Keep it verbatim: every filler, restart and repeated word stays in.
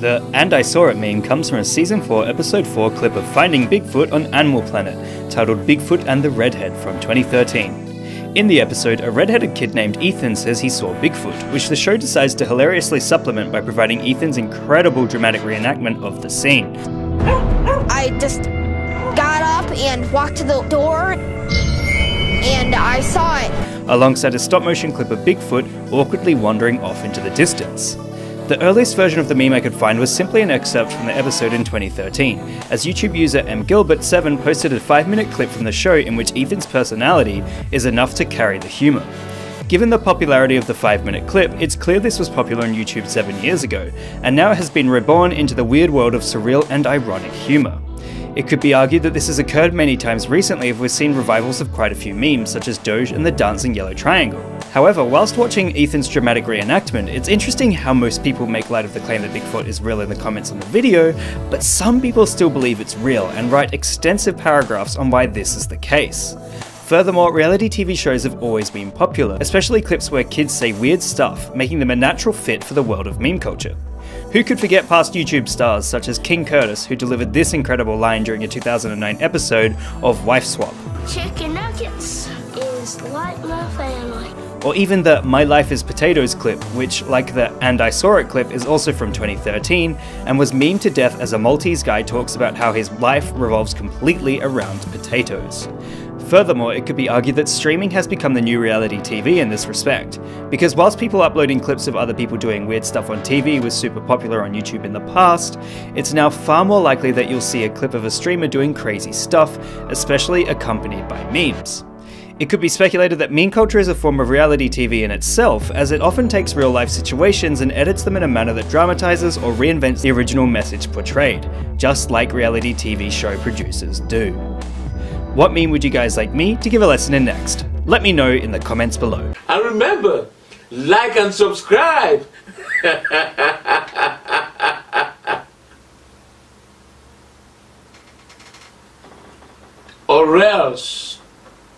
The "And I Saw It" meme comes from a Season four Episode four clip of Finding Bigfoot on Animal Planet, titled Bigfoot and the Redhead from twenty thirteen. In the episode, a redheaded kid named Ethan says he saw Bigfoot, which the show decides to hilariously supplement by providing Ethan's incredible dramatic reenactment of the scene. I just got up and walked to the door, and I saw it. Alongside a stop-motion clip of Bigfoot awkwardly wandering off into the distance. The earliest version of the meme I could find was simply an excerpt from the episode in twenty thirteen, as YouTube user M Gilbert seven posted a five minute clip from the show in which Ethan's personality is enough to carry the humour. Given the popularity of the five minute clip, it's clear this was popular on YouTube seven years ago, and now it has been reborn into the weird world of surreal and ironic humour. It could be argued that this has occurred many times recently if we've seen revivals of quite a few memes, such as Doge and the dancing yellow triangle. However, whilst watching Ethan's dramatic reenactment, it's interesting how most people make light of the claim that Bigfoot is real in the comments on the video, but some people still believe it's real and write extensive paragraphs on why this is the case. Furthermore, reality T V shows have always been popular, especially clips where kids say weird stuff, making them a natural fit for the world of meme culture. Who could forget past YouTube stars such as King Curtis, who delivered this incredible line during a two thousand nine episode of Wife Swap? Chicken nuggets is like my family. Or even the My Life is Potatoes clip, which, like the And I Saw It clip, is also from twenty thirteen, and was memed to death as a Maltese guy talks about how his life revolves completely around potatoes. Furthermore, it could be argued that streaming has become the new reality T V in this respect, because whilst people uploading clips of other people doing weird stuff on T V was super popular on YouTube in the past, it's now far more likely that you'll see a clip of a streamer doing crazy stuff, especially accompanied by memes. It could be speculated that meme culture is a form of reality T V in itself, as it often takes real-life situations and edits them in a manner that dramatizes or reinvents the original message portrayed, just like reality T V show producers do. What meme would you guys like me to give a lesson in next? Let me know in the comments below. And remember, like and subscribe! Or else...